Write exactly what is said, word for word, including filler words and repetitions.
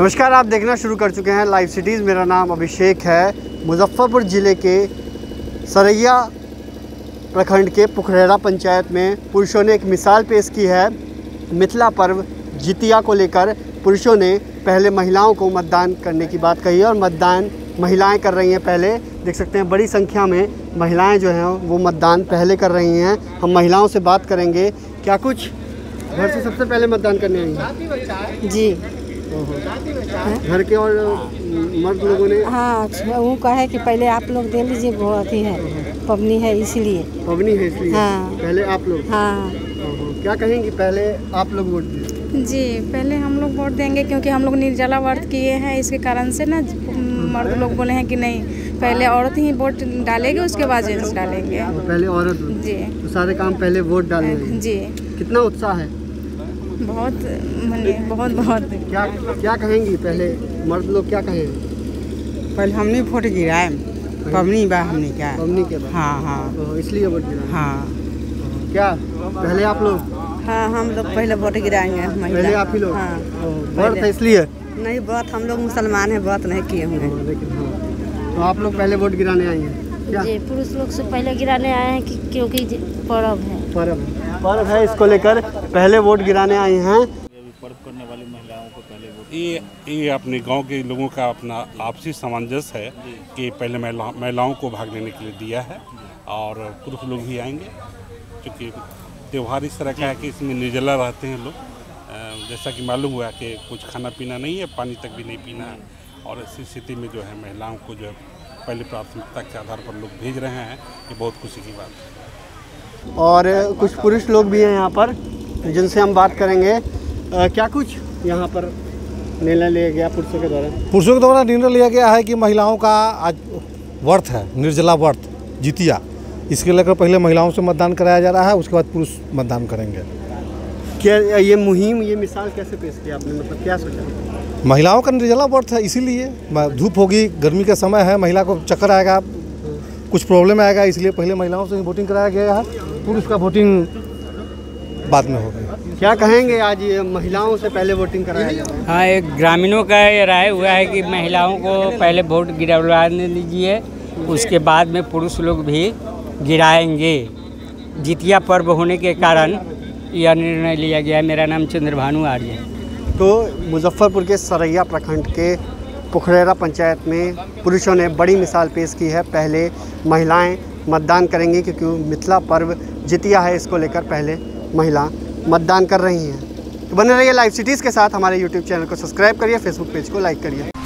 नमस्कार, आप देखना शुरू कर चुके हैं लाइव सिटीज़। मेरा नाम अभिषेक है। मुजफ्फरपुर ज़िले के सरैया प्रखंड के पुखरेरा पंचायत में पुरुषों ने एक मिसाल पेश की है। मिथिला पर्व जितिया को लेकर पुरुषों ने पहले महिलाओं को मतदान करने की बात कही है और मतदान महिलाएं कर रही हैं। पहले देख सकते हैं बड़ी संख्या में महिलाएं जो हैं वो मतदान पहले कर रही हैं। हम महिलाओं से बात करेंगे। क्या कुछ घर से सबसे पहले मतदान करने आई हैं? जी घर के और मर्द लोगों ने? हाँ, अच्छा वो कहे कि पहले आप लोग दे लीजिए, बहुत ही है पबनी है इसलिए। पबनी है इसलिए? हाँ। पहले आप लोग? हाँ। क्या कहेंगे, पहले आप लोग वोट दिए? जी, पहले हम लोग वोट देंगे क्योंकि हम लोग निर्जला व्रत किए हैं। इसके कारण से ना मर्द लोग बोले हैं कि नहीं, पहले औरत ही वोट डालेंगे, उसके बाद जेंट्स डालेंगे। पहले औरत? जी। तो सारे काम पहले वोट डालेंगे? जी। कितना उत्साह है? बहुत मने बहुत बहुत क्या क्या कहेंगी? पहले मर्द लोग क्या कहेंगे? पहले हमने वोट गिराए, पबनी बा हमने क्या? पबनी के बाद? हाँ हाँ। तो इसलिए वोट गिराए? हाँ। क्या पहले आप लोग? हाँ, हम लोग पहले वोट गिराएंगे। पहले आप ही लोग? हाँ। व्रत है इसलिए? नहीं, व्रत हम लोग मुसलमान हैं, व्रत नहीं किए हुए। लेकिन हाँ, तो आप लोग पहले वोट गिराने आई हैं क्या? जी, पुरुष लोग से पहले गिराने आए हैं कि क्योंकि पर्व है। पर्व पर्व है, इसको लेकर पहले वोट गिराने आई हैं। पर्व करने वाली महिलाओं को पहले वोट, ये ये अपने गांव के लोगों का अपना आपसी सामंजस्य है कि पहले महिला महिलाओं को भाग लेने के लिए दिया है और पुरुष लोग भी आएंगे। क्योंकि त्यौहार इस तरह का है कि इसमें निर्जला रहते हैं लोग। जैसा कि मालूम हुआ कि कुछ खाना पीना नहीं है, पानी तक भी नहीं पीना है, और इस स्थिति में जो है महिलाओं को जो है पहले प्राथमिकता के आधार पर लोग भेज रहे हैं। ये बहुत खुशी की बात है। और कुछ पुरुष लोग भी हैं यहाँ पर जिनसे हम बात करेंगे। आ, क्या कुछ यहाँ पर निर्णय लिया गया पुरुषों के द्वारा? पुरुषों के द्वारा निर्णय लिया गया है कि महिलाओं का आज व्रत है, निर्जला व्रत जितिया, इसके लेकर पहले महिलाओं से मतदान कराया जा रहा है, उसके बाद पुरुष मतदान करेंगे। क्या ये मुहिम, ये मिसाल कैसे पेश किया आपने? मतलब क्या सोचा? महिलाओं का निर्जला व्रत है, इसीलिए धूप होगी, गर्मी का समय है, महिला को चक्कर आएगा, कुछ प्रॉब्लम आएगा, इसलिए पहले महिलाओं से ही वोटिंग कराया गया है। पुरुष का वोटिंग बाद में होगी। क्या कहेंगे, आज ये महिलाओं से पहले वोटिंग कराया जा रहा है? हाँ, एक ग्रामीणों का ये राय हुआ है कि महिलाओं को पहले वोट गिरवाने दीजिए, उसके बाद में पुरुष लोग भी गिराएंगे। जितिया पर्व होने के कारण यह निर्णय लिया गया है। मेरा नाम चंद्रभानु आर्य है। तो मुजफ्फरपुर के सरैया प्रखंड के पुखरेरा पंचायत में पुरुषों ने बड़ी मिसाल पेश की है। पहले महिलाएं मतदान करेंगी क्योंकि मिथिला पर्व जितिया है, इसको लेकर पहले महिला मतदान कर रही हैं। तो बने रहिए लाइव सिटीज़ के साथ। हमारे यूट्यूब चैनल को सब्सक्राइब करिए, फेसबुक पेज को लाइक करिए।